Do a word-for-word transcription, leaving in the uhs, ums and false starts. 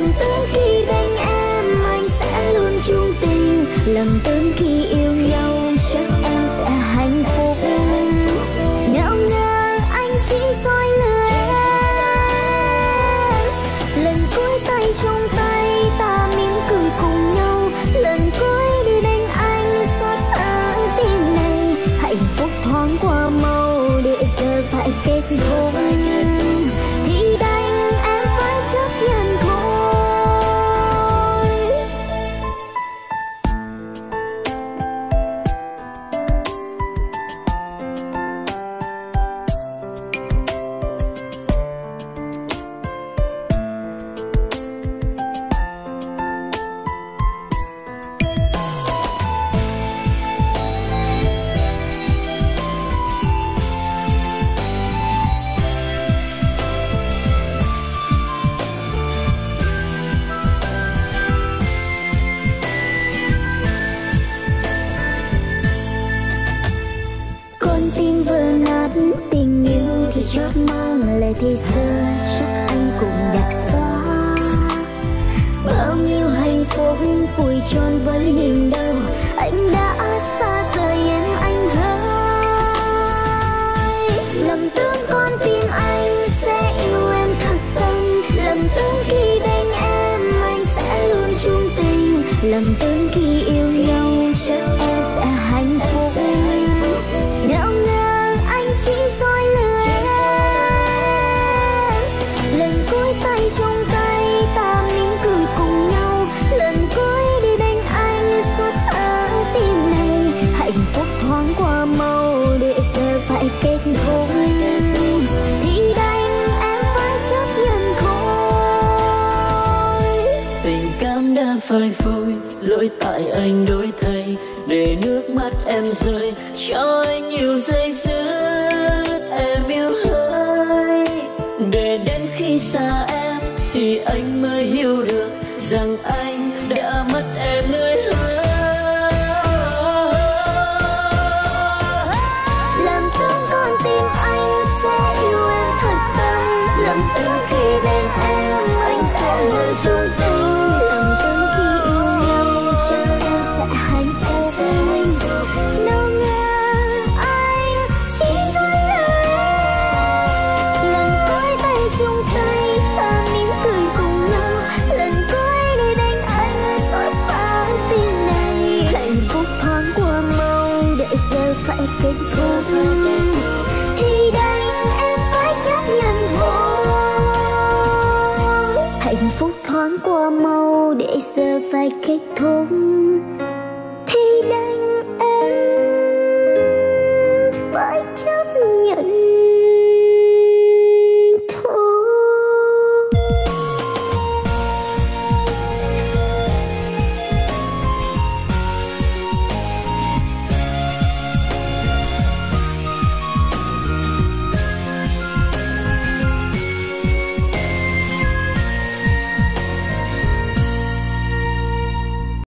lầm tưởng khi bên em anh sẽ luôn chung tình, lầm tưởng khi yêu nhau chắc em sẽ hạnh phúc. Ngỡ ngàng anh chỉ dối lừa em. Lần cuối tay trong tay ta mỉm cười cùng nhau, lần cuối đi bên anh xót xa tim này. Hạnh phúc thoáng qua mau để giờ phải kết thúc, thì đành em phải chấp nhận thôi. Tình yêu thì chót mang lời thì xưa chắc anh cũng đã xóa. Bao nhiêu hạnh phúc vùi tròn với niềm đau, anh đã xa rời em anh hỡi. Lầm tưởng con tim anh sẽ yêu em thật tâm, lầm tưởng khi bên em anh sẽ luôn chung tình, lầm tưởng khi yêu nhau chắc em sẽ hạnh phúc. Ngỡ ngàng anh chỉ dối lừa em. Lần cuối tay trong tay ta mỉm cười cùng nhau, lần cuối đi bên anh xót xa tim này. Hạnh phúc thoáng qua mau để giờ phải kết thúc, thì đành em phải chấp nhận thôi. Tình cảm đã phai phôi, lỗi tại anh đổi thay, để nước mắt em rơi cho anh nhiều giây dứt em yêu hơi. Để đến khi xa em thì anh mới hiểu được rằng anh đã mất em người hỡi. Làm tưởng con tim anh sẽ yêu em thật tâm, làm tưởng khi bên em anh sẽ luôn chung tình, làm tưởng khi yêu nhau chắc em sẽ hạnh phúc. Ngỡ ngàng anh chỉ dối lừa em. Lần cuối tay trong tay ta mỉm cười cùng nhau, lần cuối đi bên anh xót xa tim này. Hạnh phúc thoáng qua mau để giờ phải kết thúc, thì đành em phải chấp nhận thôi. Hạnh phúc thoáng qua mau để giờ phải kết thúc.